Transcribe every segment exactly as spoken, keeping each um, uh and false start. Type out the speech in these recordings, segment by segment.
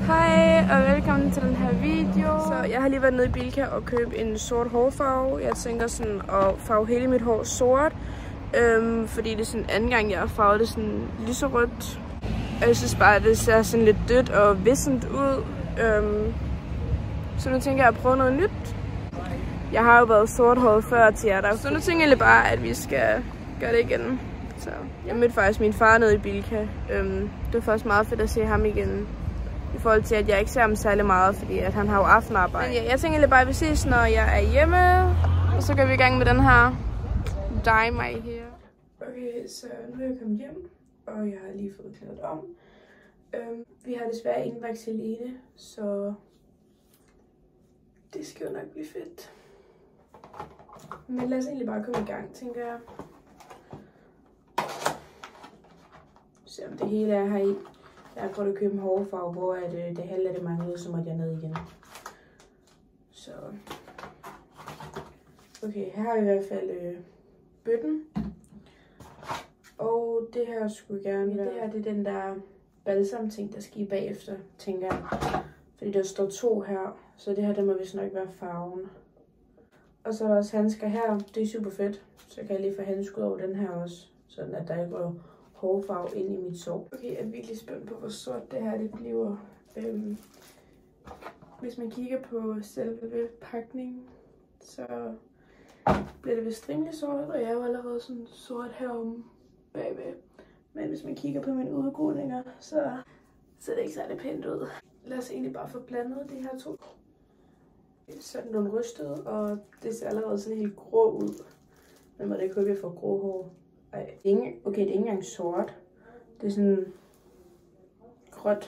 Hej og velkommen til den her video. Så jeg har lige været nede i Bilka og købt en sort hårfarve. Jeg tænker sådan at farve hele mit hår sort, øhm, fordi det er sådan anden gang jeg har farvet det sådan lyserødt. Og jeg synes bare at det ser sådan lidt dødt og vissent ud. Øhm, så nu tænker jeg at prøve noget nyt. Jeg har jo været sorthåret før til jer der, så nu tænker jeg bare at vi skal gøre det igen. Så jeg mødte faktisk min far nede i Bilka. Øhm, det var faktisk meget fedt at se ham igen. I forhold til, at jeg ikke ser ham særlig meget, fordi at han har jo aftenarbejde. Men ja, jeg tænker lidt bare, at vi ses, når jeg er hjemme. Og så går vi i gang med den her Dye My Hair. Okay, så nu er jeg kommet hjem, og jeg har lige fået klædt om. Øhm, vi har desværre ingen vacciline, så det skal jo nok blive fedt. Men lad os egentlig bare komme i gang, tænker jeg. Se om det hele er her i. Jeg har prøvet at købe en hårfarve, hvor at, øh, det halve af det manglede, så måtte jeg ned igen. Så. Okay, her har vi i hvert fald øh, bøtten. Og det her skulle gerne være. Det her det er den der balsam ting, der skal i bagefter, tænker jeg. Fordi der står to her, så det her det må vist nok være farven. Og så er der også handsker her. Det er super fedt. Så kan jeg lige få handsker over den her også, sådan at der ikke går hårfarve ind i mit sår. Okay, jeg er virkelig spændt på, hvor sort det her det bliver. Øhm, hvis man kigger på selve pakningen, så bliver det vist rimelig sort, og jeg er jo allerede sådan sort herom bagved. Men hvis man kigger på mine udgroninger, så ser det ikke særlig pænt ud. Lad os egentlig bare få blandet de her to. Så er den blevet rystet, og det ser allerede sådan helt grå ud. Men må det ikke håbe, jeg får grå hår. Ej, okay, det er ikke engang sort. Det er sådan gråt.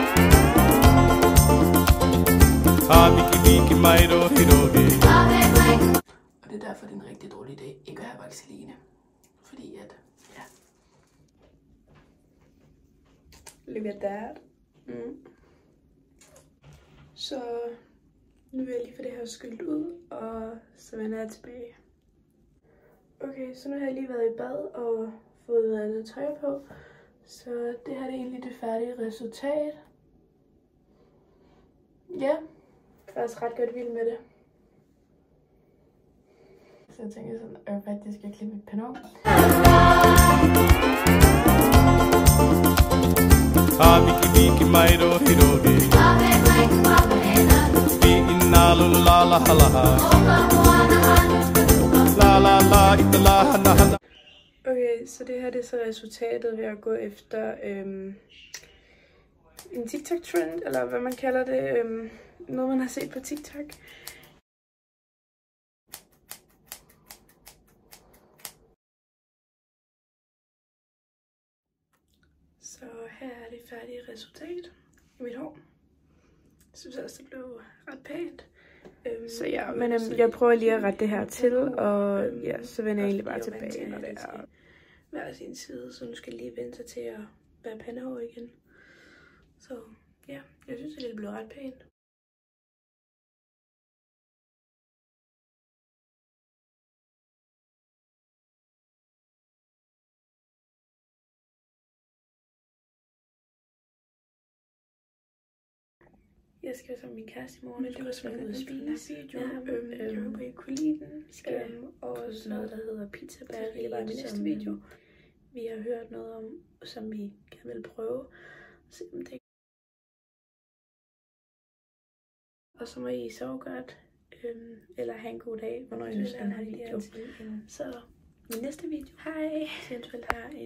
Og det er derfor, det er en rigtig dårlig idé ikke at have vacciline. Fordi at, ja. Look at that. Mm. Så nu vil jeg lige få det her skyllet ud, og så vender jeg tilbage. Okay, så nu har jeg lige været i bad og fået andet tøj på. Så det her er egentlig det færdige resultat. Ja, jeg er faktisk ret godt vild med det. Så jeg tænker sådan, at jeg faktisk skal klippe mit panon. Okay, så det her det er så resultatet ved at gå efter øhm, en TikTok-trend, eller hvad man kalder det, øhm, noget man har set på TikTok. Så her er det færdige resultat i mit hår. Jeg synes også, det blev ret pænt. Øhm, så ja, men øhm, jeg prøver lige at rette det her til, og ja, så vender jeg egentlig bare tilbage, når det er hver sin side. Så nu skal jeg lige vente sig til at være pandehår igen. Så ja, jeg synes, at det blev ret pænt. Jeg skal sammen med min kæreste i morgen, men det var sådan ud at spise video. Ja, øhm, jeg håber, I kunne lide den. Vi skal øhm, og så noget, der hedder pizza bageri, det var i min næste video. Vi har hørt noget om, som vi gerne vil prøve. Se om det. Og så må I sove godt, øhm, eller have en god dag, hvornår I synes den her video. Så min næste video. Hej! Eventuelt her